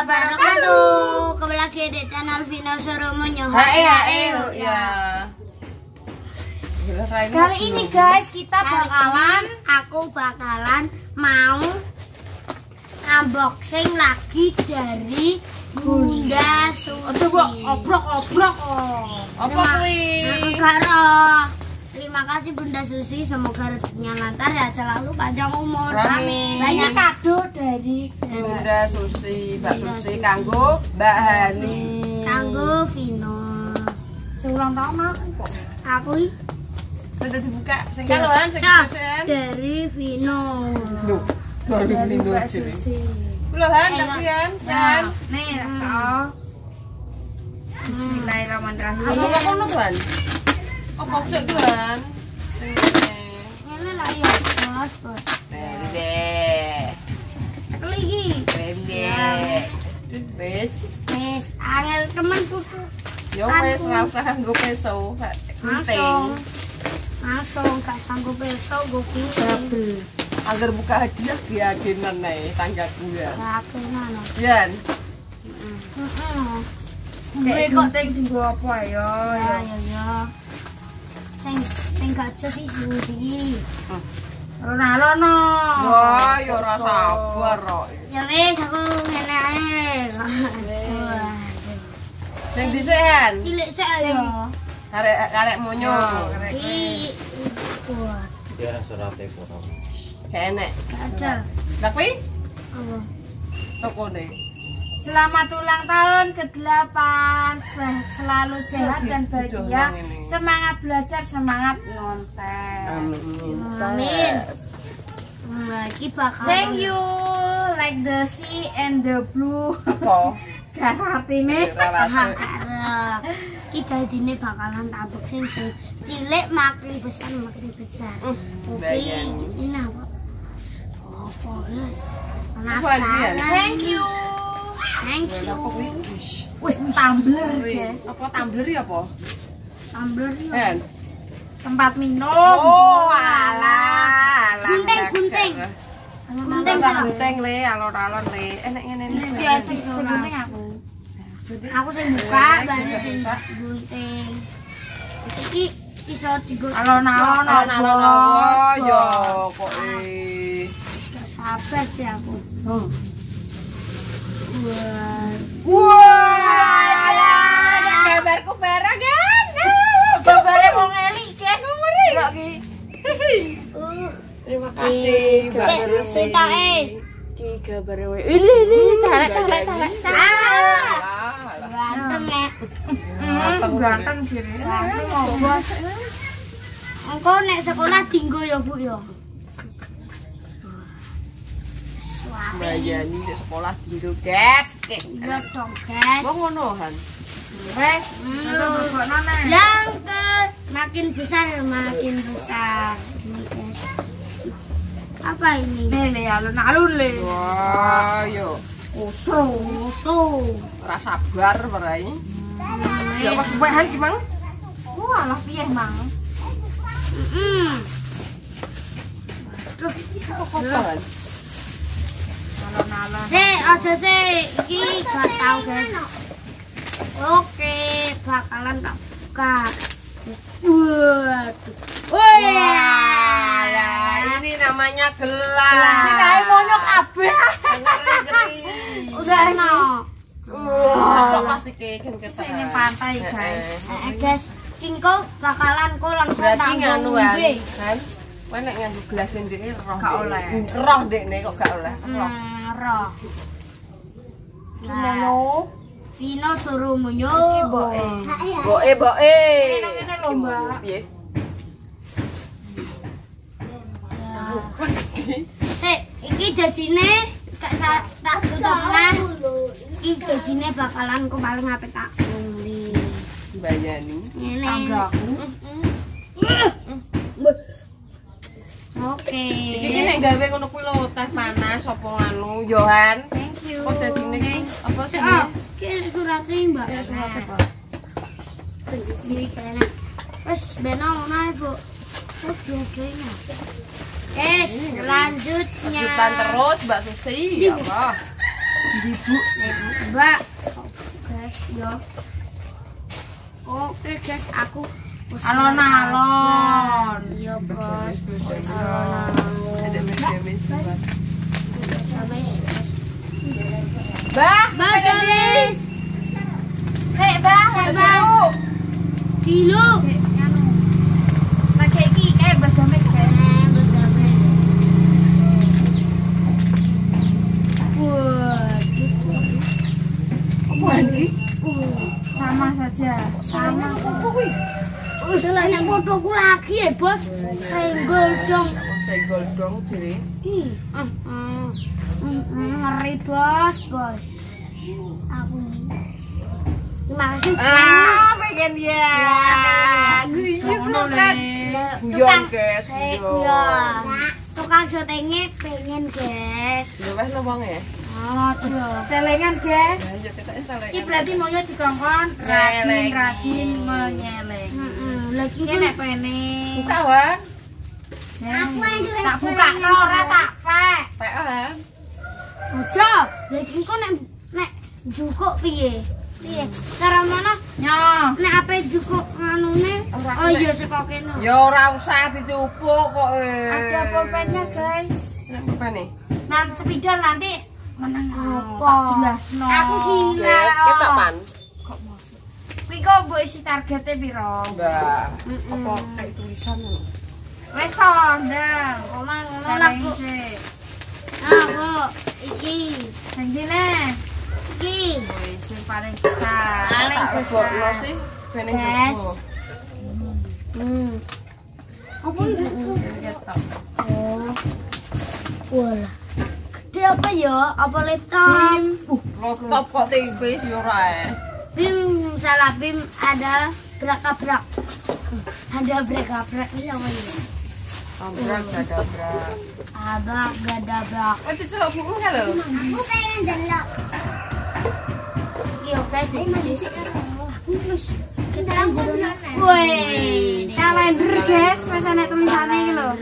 wabarakatuh. Kembali lagi di channel Vino Surumonyo. Ya. Kali ini guys kita aku bakalan mau unboxing lagi dari Bunda Susi. Obrok. Apa kuwi? Terima kasih Bunda Susi, semoga rezekinya lancar ya, selalu panjang umur. Amin. Banyak kado dari Bunda Susi, Mbak Susi kanggo Mbak Hani. Kanggo Vino. Seulang tahun aku kok. Aku Sudah dibuka. Sing kalohan sing susen. dari Vino. Loh, dari Vino jadi. Lohan kasihan, Han. Nih, Bismillahirrahmanirrahim. Apa kono, Tuan? Apa sik, Tuan? Sing Ini lah ya, bos. pendek. Lagi. Pendek. Wis. Wis, angel temen tutu. Yo wis ora usah nggo peso. Langsung gak sanggup besok gue pilih. Agar buka hadiah diagenan nih tanggaku ya. Agenan. Yan. Kayak kok teng dienggo apa ya? Ya. Sing gak jadi sudi. Rono. Wah, ya ora sabar kok. Ya wis aku ngene ae. Sing dhisik Han. Cilik sik ya. Arek monyo. Wah, Dia surate foto. Enek. gak ada. Lah kuwi Apa? tokone. Selamat ulang tahun ke-8. Selalu sehat dan bahagia. Semangat belajar, semangat ngonten. Amin. Nah, iki bakal Thank you, like the sea and the blue. Apa? Kan artine Iki dadine bakalan tabuk sing cilik makin besar. Oke, ini apa? Apa guys? Penasaran. Thank you. Thank you. Wih, tumbler guys. Apa tumbler ya apa? Tumbler Han. Tempat minum. Oh, alah. Gunting. Rasa gunting le, alon-alon le. Enek ngene iki. Biasa seneng aku. Aku sing buka, bane sing gunting. Iki iso digo Alon-alon Alon-alon yo kok gak sabar sih aku. Wah, gambarku barang kan. Gambare wong elik, guys. Terima kasih Mbak Susi. Ki gambare wong. Ini tarik. Ganteng ya. Ganteng jere. Engko nek sekolah dinggo ya, Bu ya. Bayani di sekolah dulu, guys. Iya dong, guys. Mau ngono Han. Wes, ngono nek. Yang ke makin besar. Ini guys. Apa ini? Nih, alun-alun le. Wah, yo. Musuh. Ora sabar perai. Ya pas wehan gimana? Walah piye, Mang? Kok Han? Alun-alun. Aja sih, iki gak tau guys. Oke, bakalan tak buka. Wah, ini namanya gelas. Kae monyo kabeh. Ngeri-ngeri. Udah enak. Wah, plastik kan kita. Sini pantai, guys. Guys, Kingko bakalan langsung Berarti nganu kan. ngombe. Kan? Kowe nek nganggo gelas ndek roh. Gak oleh. Roh ndekne kok gak oleh. Roh. Roh. Semono. Vino Surumonyo. Boke. Ngene lho, Mbak. Piye? Sik, iki dadine gak tak tutup lah. Iki dadine bakalan ku paling apik tak ngombe. Bayani. Ngene. Tanggaku. Oke. Iki nek gawe ngono kuwi lho teh panas apa nganu Yohan. Thank you. Kok dadine iki apa sih? Iki surate Mbak. Ya surate, Pak. Iki kene. Wes beno ngono ae, Bu. Oh, jodohnya. Lanjutnya. Lanjutan terus Mbak Susi. Ya Allah. Ibu, Mbak. Guys, yo. Oke guys, aku Alon-alon. Iya bos. Ada mes-mes. Mbak, Mbak Galis. Sik, Mbak. Dilo. Lagi iki kayak berdamis kayak. Sama saja. Sama udah yang fotoku lagi ya bos. Senggol dong. Senggol dong jadi. Ngeri bos. Aku nih. Terima kasih. Pengen dia. Guyon kan. Guyon guys. Guyon. Tukang syutingnya pengen guys. Wes lo bang ya. Aduh. Celengan, guys. Lanjut kita install. Iki berarti maunya dikongkon rajin menyeleng. Lagi Iki nek pene. Buka wan. Tak buka ora tak pek. Pean. Ojo, lagi kok nek jukuk piye? Piye? Cara mana? Nyo. Nek ape jukuk nganune? Oh iya saka kene. Ya ora usah dicupuk kok. Ada pulpennya, guys. Apa nih? Nanti spidol nanti menang Apa? tak jelas no. Aku sih Guys, kita pan. Kok maksud? Kuwi kok mbok isi targetnya piro? Enggak. Apa kayak tulisan lho. Wes to, ndang. Ngomong lah, Saling Bu. sik. Bu, iki. Sing dine. Iki. Wis sing paling besar. Paling Tak besar. rebokno sih. Bening Guys. rebok. Apa ini? Ketok. Oh. Wala. Gede apa ya? Apa laptop? Laptop kok TV sih ora. Bim, salah Bim ada brak-abrak. Ada brak-abrak ini apa ya? Ambrak gadabrak. Abrak gadabrak. Nanti celok buku kan lho. Aku pengen delok. Iya, guys. Masih sih kan. Kita lanjut. Woi, Kalender, guys. Wes ana tulisane iki lho.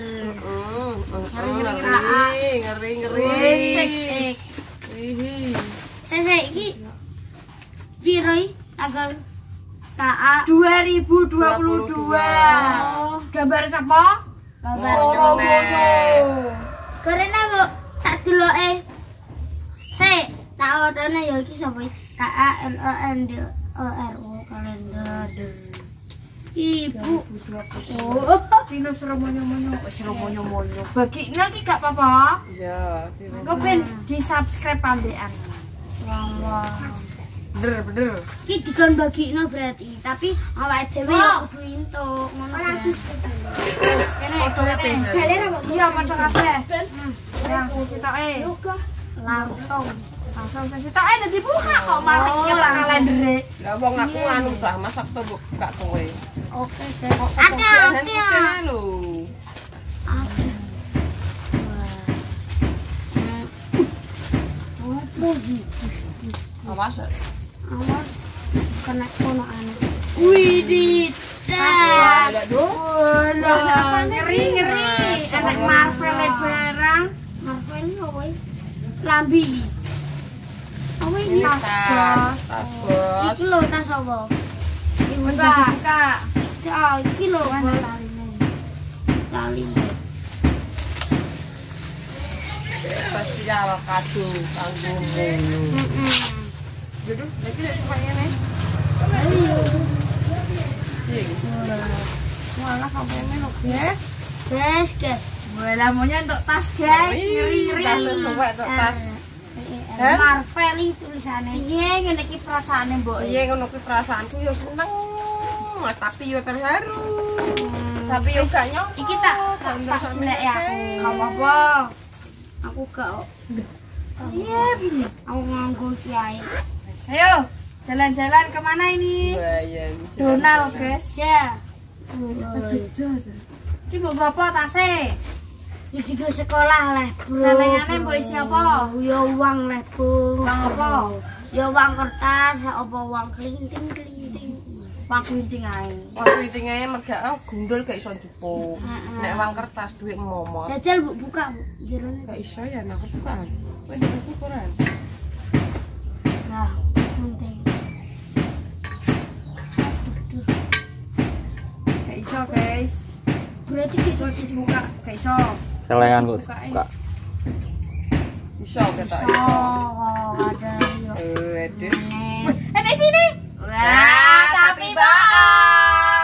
Ngeri. sik. Ih. Saya iki piro iki tanggal KA 2022. Gambar sapa? gambar Soromoyo. karena Bu tak deloke sik tak wacane ya iki sapa iki KALENDER kalender Ibu Oh, dino seromonyo-monyo. Wis seromonyo-monyo. Bagi iki gak apa-apa. Ya, Engko ben di-subscribe ambekan. wah bener. iki dikon bagino berarti tapi awake dhewe ya kudu entuk ngono ora Kene Fotone ping. Iya, padha kabeh. Yang sesitoke. langsung Langsung sesitoke nek dibuka kok malah iki ora kalendere. Lah wong aku anu cah masak to Bu, gak kowe. oke guys hati-hati ya lho. apa iki Awas. awas kena kono ane widih dah Ngeri. Anak Marvel barang. Marvel ini apa ini? Lambi apa ini? Tas bos. Iki lho tas apa? Buka. Ah, iki lho tali. Spesial kado kanggomu. Jodoh, lagi nek supaya nih. Walah kabehne lho, guys. Guys. Bola maunya untuk tas, guys. Ngeri. Tas sesuai untuk tas. Marvel iki tulisannya. Iya, ngene iki perasaane, Mbok. Iya ngono kuwi perasaanku yo seneng, tapi yo terharu. Tapi yo gak nyok. Iki tak jelek ya. Enggak apa-apa. Aku gak Iya, Bi. aku nganggo kiai. Ayo, jalan-jalan kemana ini? Bayan. Donald, guys. Ya. Iki mbok bapak tase. Iki ke sekolah lah, Bro. Celengane mbok isi apa? Ya uang lah, Bu. Uang apa? Ya uang kertas, apa uang kelinting. Uang gunting ae. Waktu itinge merga gundul gak iso njupuk. Nek uang kertas duit momot. Jajal Bu buka, Bu. Jerone. Gak iso ya nek aku suka. Kowe buku koran. dibuka, gak iso. Celengan kok buka. Iso ketok So, iso. ada yo. Wedus. Enek sini. Wah, tapi bohong.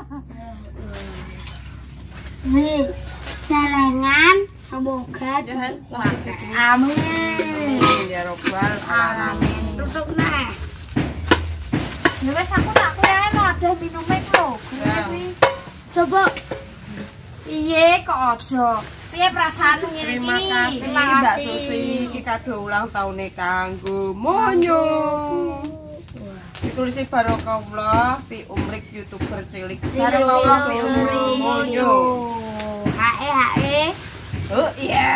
Nih, celengan semoga Jangan dipakai. Amin. Ya robbal alamin. Tutup nah. Ya wes aku tak kira ada minumnya kok. Ya. Coba Iye kok aja. Piye perasaan ngene iki? Terima kasih Mbak Susi, iki kado ulang tahune kanggo Monyo. Ditulis Barokahullah Fi Umrik YouTuber cilik. Barokahullah Fi Umrik Monyo. Hae. Oh iya.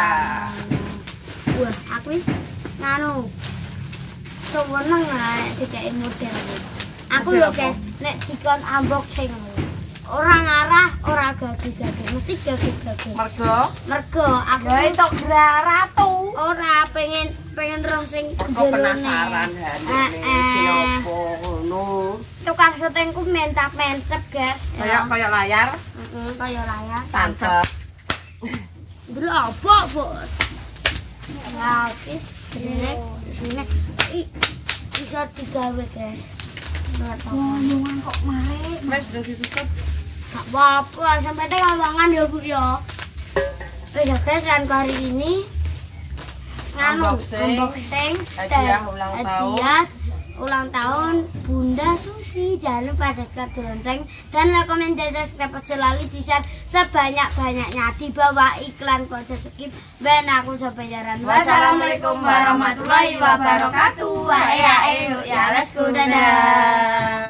Wah, aku nganu. Seneng nek dikeki model. Aku yo guys, nek dikon unboxing. Ora ngarah, ora gagu-gagu, mesti gagu-gagu. Mergo aku Ya entuk ratu. ora pengen roh sing Kok penasaran hane sinopo ngono. Tukang syutingku mentap-mentep, guys. Kayak layar Kaya layar. tancep. Berapa, Bos? Nah, oke. Sini. Bisa digawe, guys. Ngomong kok mare. Wes udah ditutup. Gak apa-apa, sampai teh ngomongan ya, Bu ya. Ya guys, dan hari ini unboxing hadiah ulang tahun Bunda Susi. Jangan lupa subscribe di lonceng dan like, komen, dan subscribe selalu di share sebanyak-banyaknya. Di bawah iklan kok skip. Ben aku sampai jaran. Wassalamualaikum warahmatullahi wabarakatuh. Wae ae ya lesku dadah.